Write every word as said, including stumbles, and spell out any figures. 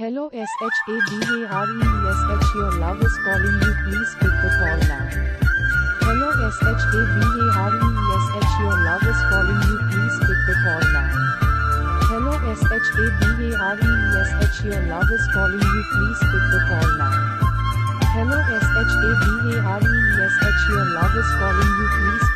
Hello SHABAREESH, your love is calling you, please pick the call now. Hello SHABAREESH, your love is calling you, please pick the call now. Hello SHABAREESH, your love is calling you, please pick the call now. Hello SHABAREESH, your love is calling you, please